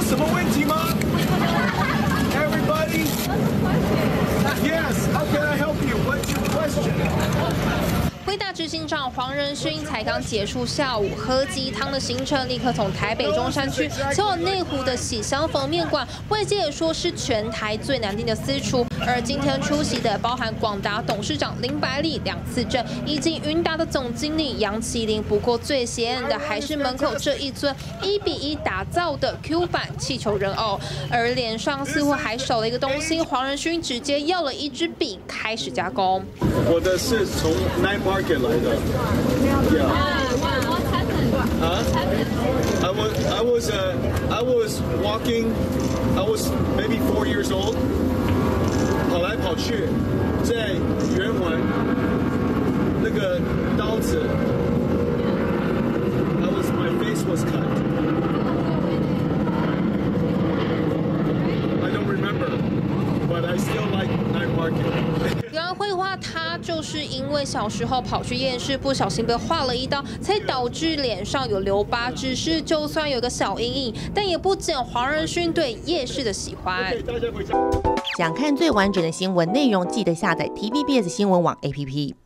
什么问题吗 ？Everybody? Yes. How can I help you? What's your question? 辉大执行长黄仁勋才刚结束下午喝鸡汤的行程，立刻从台北中山区前往内湖的喜香逢面馆，外界也说是全台最难订的私厨。而今天出席的包含广达董事长林百里、梁次正，以及云达的总经理杨麒麟。不过最显眼的还是门口这一尊1:1打造的 Q 版气球人偶，而脸上似乎还少了一个东西，黄仁勋直接要了一支笔开始加工。 我的是从 Night Market 来的。 What happened? I was walking. I was maybe 4 years old. 跑来跑去，在圆环那个刀子。My face was cut. I don't remember, but I still like Night Market. 原来绘画他就是因为小时候跑去夜市，不小心被划了一刀，才导致脸上有留疤。只是就算有个小阴影，但也不减黄仁勋对夜市的喜欢。 想看最完整的新闻内容，记得下载 TVBS 新闻网 APP。